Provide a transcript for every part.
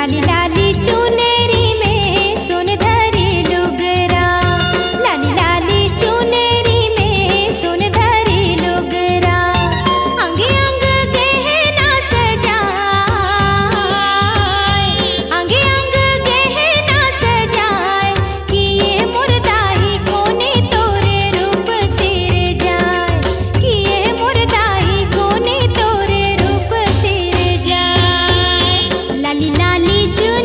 लाली लाली चुनेरी में सुनधरी लुगरा, लाली लाली चुनेरी में सुनधरी लुगरा। अंग अंग गहना सजाए, अंग अंग गहना सजाए, किए मुर्दाई कोने तोरे रूप सिर जाए, किए मुर्दाई कोने तोरे रूप सिर जाए। लाली लाली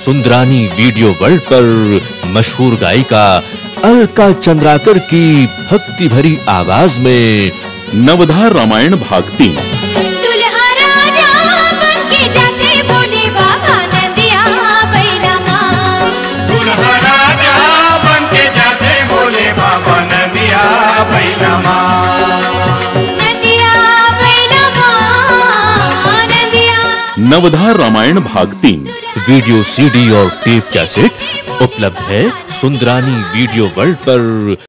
सुंदरानी वीडियो वर्ल्ड पर मशहूर गायिका अलका चंद्राकर की भक्ति भरी आवाज में नवधार रामायण भाग 3। दुल्हा राजा बनके जाते बोले बाबा नंदिया बैला माँ। दुल्हा राजा बनके जाते बोले बाबा नंदिया बैला माँ। नंदिया बैला माँ, नंदिया। नवधार रामायण भाग 3 वीडियो सीडी और टेप कैसेट उपलब्ध है सुंदरानी वीडियो वर्ल्ड पर।